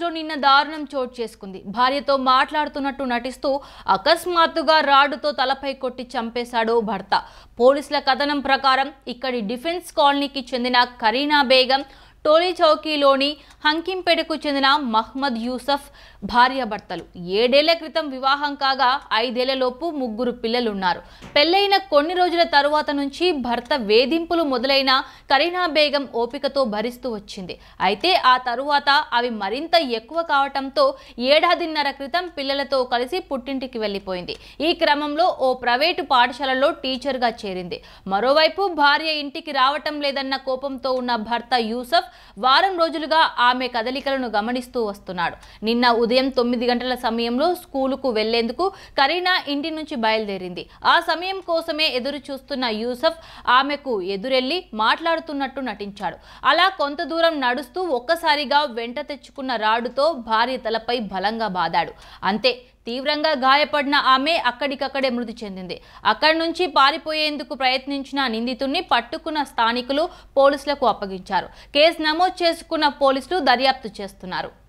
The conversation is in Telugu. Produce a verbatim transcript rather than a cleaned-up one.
జిల్లాలో నిన్న దారుణం చోటు చేసుకుంది. భార్యతో మాట్లాడుతున్నట్టు నటిస్తూ అకస్మాత్తుగా రాడుతో తలపై కొట్టి చంపేశాడు భర్త. పోలీసుల కథనం ప్రకారం ఇక్కడి డిఫెన్స్ కాలనీకి చెందిన కరీనా బేగం, టోలీ చౌకీలోని హంకింపేటకు చెందిన మహ్మద్ యూసఫ్ భార్యాభర్తలు. ఏడేళ్ల క్రితం వివాహం కాగా ఐదేళ్లలోపు ముగ్గురు పిల్లలున్నారు. పెళ్లైన కొన్ని రోజుల తరువాత నుంచి భర్త వేధింపులు మొదలైన కరీనా బేగం ఓపికతో భరిస్తూ వచ్చింది. అయితే ఆ తరువాత అవి మరింత ఎక్కువ కావటంతో ఏడాదిన్నర క్రితం పిల్లలతో కలిసి పుట్టింటికి వెళ్లిపోయింది. ఈ క్రమంలో ఓ ప్రైవేటు పాఠశాలలో టీచర్గా చేరింది. మరోవైపు భార్య ఇంటికి రావటం లేదన్న కోపంతో ఉన్న భర్త యూసఫ్ వారం రోజులుగా ఆమె కదలికలను గమనిస్తూ వస్తున్నాడు. నిన్న ఉదయం తొమ్మిది గంటల సమయంలో స్కూలుకు వెళ్లేందుకు కరీనా ఇంటి నుంచి బయలుదేరింది. ఆ సమయం కోసమే ఎదురు చూస్తున్న యూసఫ్ ఆమెకు ఎదురెళ్లి మాట్లాడుతున్నట్టు నటించాడు. అలా కొంత దూరం నడుస్తూ ఒక్కసారిగా వెంట తెచ్చుకున్న రాడుతో భార్య తలపై బలంగా బాదాడు. అంతే, తీవ్రంగా గాయపడిన ఆమె అక్కడికక్కడే మృతి చెందింది. అక్కడి నుంచి పారిపోయేందుకు ప్రయత్నించిన నిందితుడిని పట్టుకున్న స్థానికులు పోలీసులకు అప్పగించారు. కేసు నమోదు చేసుకున్న పోలీసులు దర్యాప్తు చేస్తున్నారు.